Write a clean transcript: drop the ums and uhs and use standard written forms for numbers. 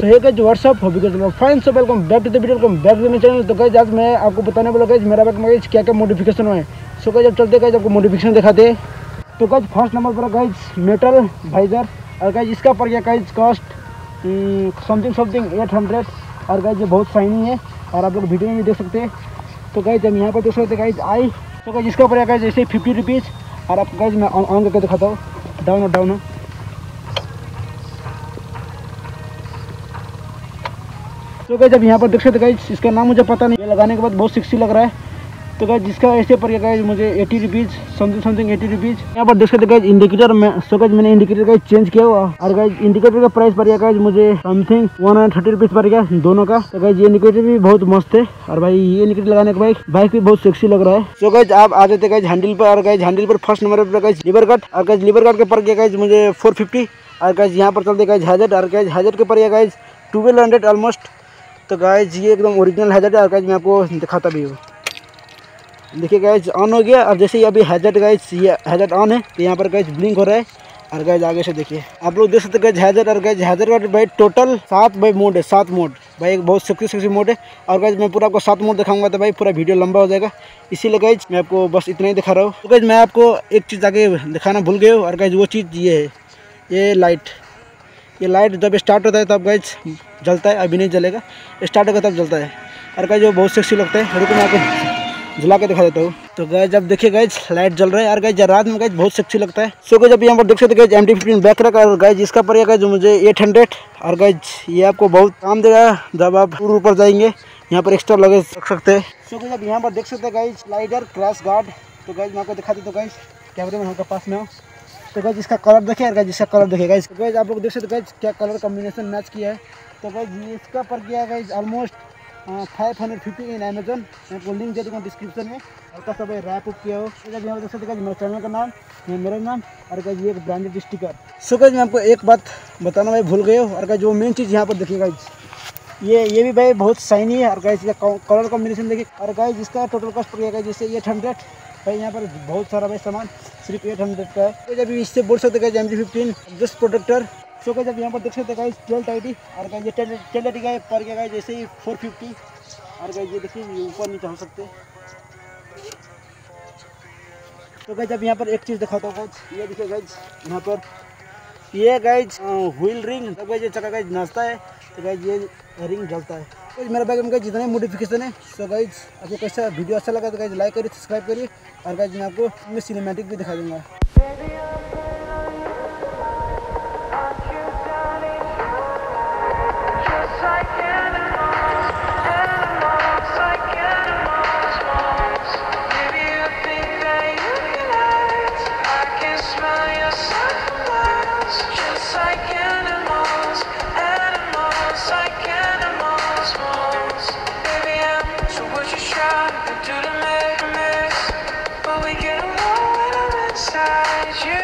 तो hey guys what's up hobby guys fine so welcome back to the video, welcome back to my channel. तो guys आज मैं आपको बताने वाला गाइस मेरा बाइक में गाइस क्या क्या मॉडिफिकेशन हुआ है। सो गाइस अब चलते गाइस आपको मॉडिफिकेशन दिखाते हैं। तो गाइस फर्स्ट नंबर पर गाइस मेटल वाइजर, और गाइस इसका पड़ गया गाइस कॉस्ट समथिंग 800, और गाइस ये बहुत शाइनी है और आप लोग वीडियो में भी देख सकते हैं। तो गाइस हम यहाँ पर देख सकते हैं गाइस आई। तो गाइस इसका पड़ गया गाइस जैसे 50 रुपीज़, और आप गाइस मैं ऑन करके दिखाता हूँ। डाउन हो। तो गाइस अब यहाँ पर देख सकते गाइस इसका नाम मुझे पता नहीं है, लगाने के बाद बहुत सेक्सी लग रहा है। तो गाइस जिसका ऐसे पर गाइस मुझे 80 रुपीज़ समथिंग 80 रुपीज़। यहाँ पर देख सकते गाइस इंडिकेटर में। सो गाइस मैंने इंडिकेटर गाइस चेंज किया हुआ, और गाइस इंडिकेटर का प्राइस पड़ गया गाइस मुझे समथिंग 130 रुपीज़ पड़ गया दोनों का। तो गाइस ये इंडिकेटर भी बहुत मस्त है, और भाई ये इंडिकेटर लगाने के बाइक भी बहुत सेक्सी लग रहा है। सो गाइस आप आ जाते गाइस हैंडल पर, और गाइस हैंडल पर फर्स्ट नंबर पर गाइस लीवर कट, और गाइस लीवर कट के पड़ गया गाइस मुझे 450, और गाइस यहाँ पर चलते गाइस हैजर्ड, और गाइस हैजर्ड के पड़ गया गाइस 1200 ऑलमोस्ट। तो गाइस ये एकदम ओरिजिनल हैजर्ड है, और गाइस मैं आपको दिखाता भी हूँ। देखिए गाइस ऑन हो गया, और जैसे ही अभी हैजर्ड गाइस ये हैजर्ड ऑन है तो यहाँ पर गाइस ब्लिंक हो रहा है। और गाइस आगे से देखिए आप लोग देख सकते हैं गाइस हैजर्ड, और गाइस हैजर्ड का भाई टोटल 7 भाई मोड है, 7 मोड भाई, एक बहुत सेक्सी मोड है। और गाइस मैं पूरा आपको 7 मोड दिखाऊंगा तो भाई पूरा वीडियो लंबा हो जाएगा, इसीलिए गाइस मैं आपको बस इतना ही दिखा रहा हूँ। तो गाइस मैं आपको एक चीज़ आगे दिखाना भूल गए हो, और गाइस वो चीज़ ये है, ये लाइट जब स्टार्ट होता है तब गाइस जलता है, अभी नहीं जलेगा, स्टार्ट होगा तब जलता है। और गाइस वो बहुत सेक्सी लगता है, रुको मैं आपको जला के दिखा देता हूँ। तो गाइस जब देखिए गाइस लाइट जल रहा है, और गाइस रात में गाइस बहुत सेक्सी लगता है। सो गाइस जब यहाँ पर देख सकते गाइस MT-15 बैक रखा, और गाइस इसका पड़ेगा जो मुझे 800, और गाइस ये आपको बहुत काम देगा जब आप टूर ऊपर जाएंगे, यहाँ पर एक्स्ट्रा लगे रख सकते हैं। सो गाइस अब यहाँ पर देख सकते हैं गाइस स्लाइडर क्रैश गार्ड। तो गाइस मैं आपको दिखा देता हूँ गाइस, कैमरे में हमारे पास में हो। तो गाइस इसका कलर देखिए, और गाइस इसका कलर देखिए गाइस। तो गाइस आप लोग देख सकते गाइस क्या कलर कॉम्बिनेशन मैच किया है। तो गाइस ये इसका पर गया गाइस ऑलमोस्ट 550 इन अमेजन। मैं आपको लिंक दे दूँगा डिस्क्रिप्शन में, हल्का सा भाई रैप अप किया हो। तो गाइस यहाँ पर देख सकते गाइस मेरे चैनल का नाम, मेरा नाम, और गाइस ये एक ब्रांडेड स्टिकर। सो गाइस मैं आपको एक बात बताना भाई भूल गए हो, और गाइस जो मेन चीज़ यहाँ पर देखिए गाइस ये भी भाई बहुत शाइनी है, और गाइस इसका कलर कॉम्बिनेशन देखिए। और गाइस इसका टोटल कॉस्ट पड़ गया जैसे 800 भाई, यहाँ पर बहुत सारा भाई सामान सिर्फ 800 का है। तो जब इससे बोल सकते guys MT-15 just protector. So guys जब यहाँ पर देख सकते गाइस टेल टाइटी, और गाइस ये टेल टाइटी का पर गया गाइस जैसे ही 450, और गाइस ये देखिए ये ऊपर नीचे हो सकते। तो गाइस जब यहाँ पर एक चीज़ दिखाता हूँ गाइस, ये देखिए गाइस यहाँ पर ये गाइस व्हील रिंग, तब गाइस ये चक्का गाइस नाचता है, तो गाइस ये रिंग जलता है। तो मेरे बाइक में गाइस जितने मॉडिफिकेशन है। सो गाइस आपको कैसा वीडियो अच्छा लगा तो गाइस लाइक करिए, सब्सक्राइब करिए, और गाइस मैं आपको सिनेमैटिक भी दिखा दूँगा। Do the mess, but we get along when I'm inside you.